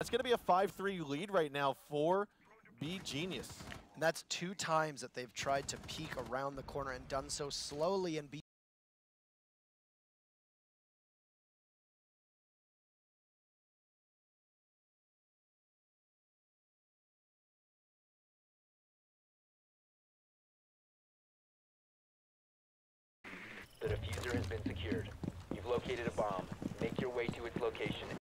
It's going to be a 5-3 lead right now for B Genius. And that's 2 times that they've tried to peek around the corner and done so slowly and be The diffuser has been secured. You've located a bomb. Make your way to its location